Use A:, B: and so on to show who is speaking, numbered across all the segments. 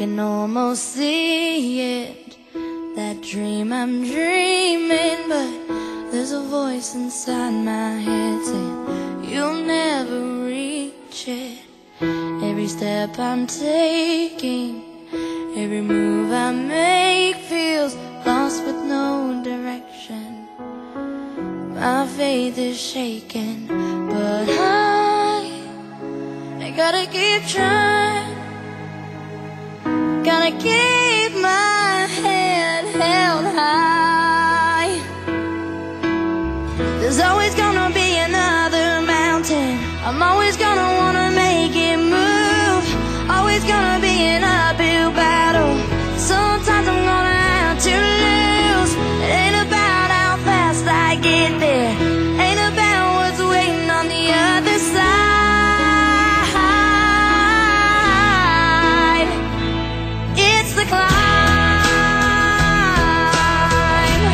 A: can almost see it, that dream I'm dreaming, but there's a voice inside my head saying you'll never reach it. Every step I'm taking, every move I make feels lost with no direction. My faith is shaking, but I gotta keep trying. Gotta keep my head held high. There's always gonna be another mountain. I'm always gonna wanna make it move. Always gonna be an uphill battle. Sometimes I'm gonna have to lose. It ain't about how fast I get there, ain't about what's waiting on the other side. It's the climb.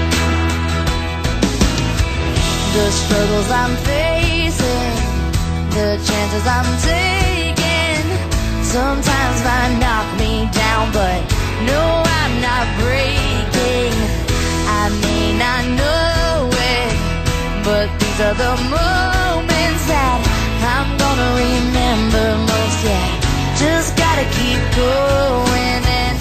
A: The struggles I'm facing, the chances I'm taking, sometimes might knock me down, but no, I'm not breaking. I may not know it, but these are the moments that I'm gonna remember most. Yeah, just gotta keep going, and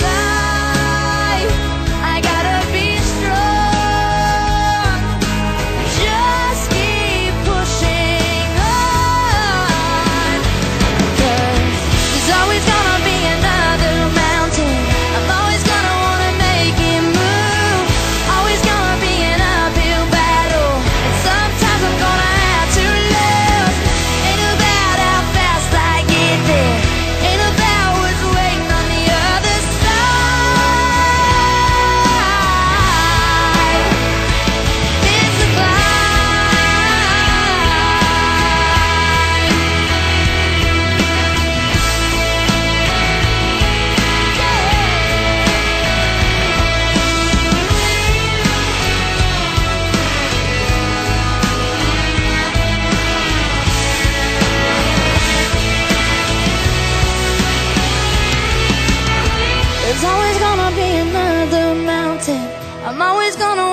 A: I gotta be strong. Just keep pushing on, 'cause there's always gonna be another mountain. I'm always gonna wanna make it move. Always gonna be an uphill battle, and sometimes I'm gonna have to lose. Ain't about how fast I get there, ain't about what's waiting on the other side. It's a There's always gonna be another mountain. I'm always gonna